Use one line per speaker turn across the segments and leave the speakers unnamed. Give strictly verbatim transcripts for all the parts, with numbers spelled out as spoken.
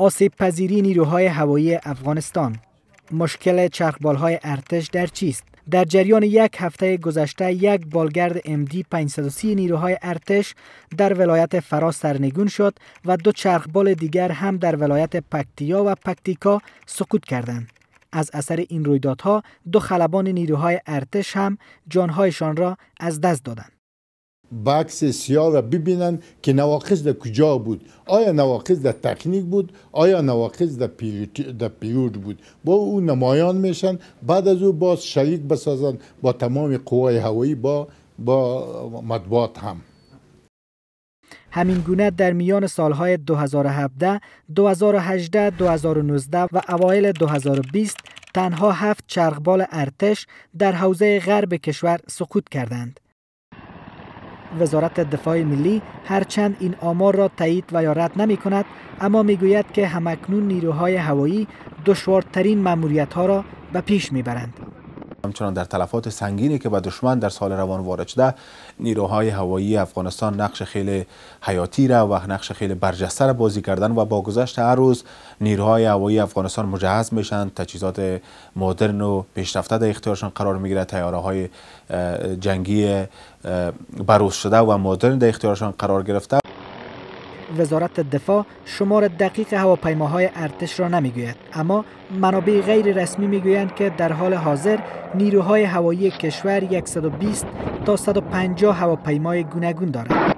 آسیب پذیری نیروهای هوایی افغانستان. مشکل چرخبال‌های ارتش در چیست؟ در جریان یک هفته گذشته یک بالگرد ام دی پانصد و سی نیروهای ارتش در ولایت فراس سرنگون شد و دو چرخبال دیگر هم در ولایت پکتیا و پکتیکا سقوط کردند. از اثر این رویدادها دو خلبان نیروهای ارتش هم جانهایشان را از دست دادند.
بکس سیاه را ببینن که نواقص در کجا بود. آیا نواقص در تکنیک بود؟ آیا نواقص در پیلوت بود؟ با او نمایان میشن، بعد از او باز شریک بسازن با تمام قوای هوایی، با با مطبوعات هم.
همین گونه در میان سالهای دو هزار و هفده، دو هزار و هجده، دو هزار و نوزده و اوایل دو هزار و بیست تنها هفت چرخبال ارتش در حوزه غرب کشور سقوط کردند. وزارت دفاع ملی هرچند این آمار را تایید و یا رد نمی کند، اما می گوید که همکنون نیروهای هوایی دشوارترین مأموریت‌ها را به پیش می برند.
همچنان در تلفات سنگینی که به دشمن در سال روان وارد شده، نیروهای هوایی افغانستان نقش خیلی حیاتی را و نقش خیلی برجسته را بازی کردن و با گذشت هر روز نیروهای هوایی افغانستان مجهز میشن، تجهیزات مدرن و پیشرفته در اختیارشان قرار میگیره، طیاره‌های جنگی بروز شده و مدرن در اختیارشان قرار گرفته.
وزارت دفاع شمار دقیق هواپیماهای ارتش را نمیگوید، اما منابع غیر رسمی میگویند که در حال حاضر نیروهای هوایی کشور صد و بیست تا صد و پنجاه هواپیمای گوناگون دارند.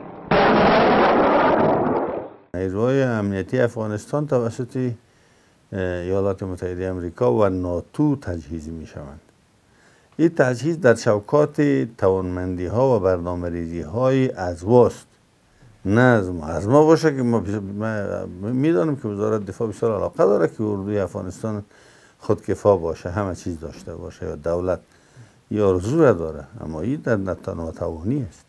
نیروهای امنیتی افغانستان توسط ایالات متحده آمریکا و ناتو تجهیز می شوند. این تجهیز در شوکات توانمندی ها و برنامه ریزی های از وست، نه از ما از ما باشه که ما میدانیم که وزارت دفاع بسیار علاقه داره که اردوی افغانستان خودکفا باشه، همه چیز داشته باشه، یا دولت یا آرزو را داره، اما این در ناتوانی است.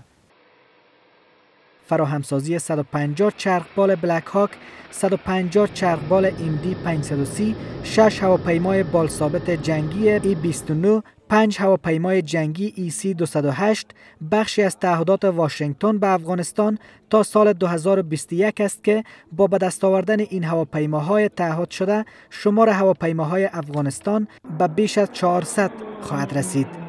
فراهمسازی صد و پنجاه چرخبال بلک هاک، صد و پنجاه چرخبال ام دی پانصد و سی، شش هواپیمای بالثابت جنگی ای بیست و نه، پنج هواپیمای جنگی ای سی دویست و هشت بخشی از تعهدات واشنگتن به افغانستان تا سال دو هزار و بیست و یک است که با به دست آوردن این هواپیماهای تعهد شده شمار هواپیماهای افغانستان به بیش از چهارصد خواهد رسید.